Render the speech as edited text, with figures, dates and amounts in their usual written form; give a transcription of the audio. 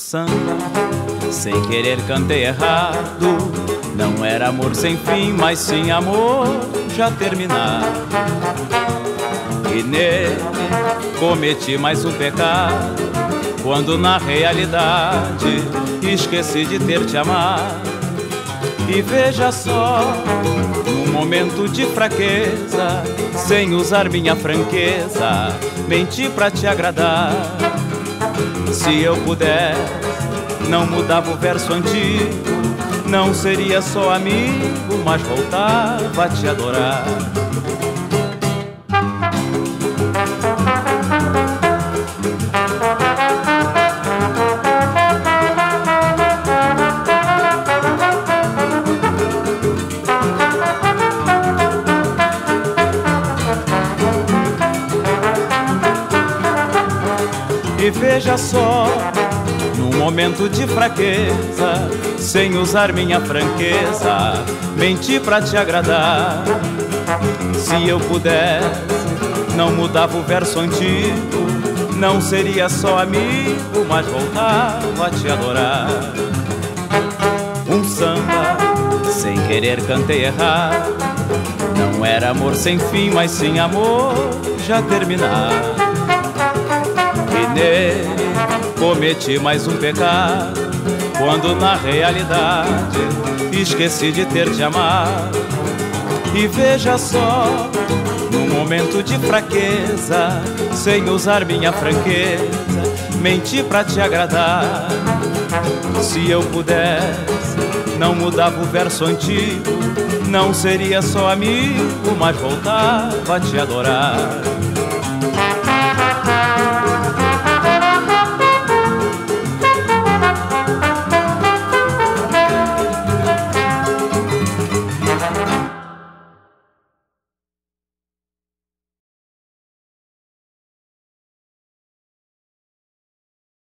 samba, sem querer cantei errado. Não era amor sem fim, mas sim amor já terminado. E nele cometi mais um pecado, quando na realidade esqueci de ter te amado. E veja só, num momento de fraqueza, sem usar minha franqueza, menti pra te agradar. Se eu pudesse, não mudava o verso antigo, não seria só amigo, mas voltava a te adorar. E veja só, num momento de fraqueza, sem usar minha franqueza, menti pra te agradar. Se eu pudesse, não mudava o verso antigo, não seria só amigo, mas voltava a te adorar. Um samba, sem querer cantei errado. Não era amor sem fim, mas sim amor já terminado. E nele cometi mais um pecado, quando na realidade esqueci de ter te amado. E veja só, num momento de fraqueza, sem usar minha franqueza, menti pra te agradar. Se eu pudesse, não mudava o verso antigo, não seria só amigo, mas voltava a te adorar.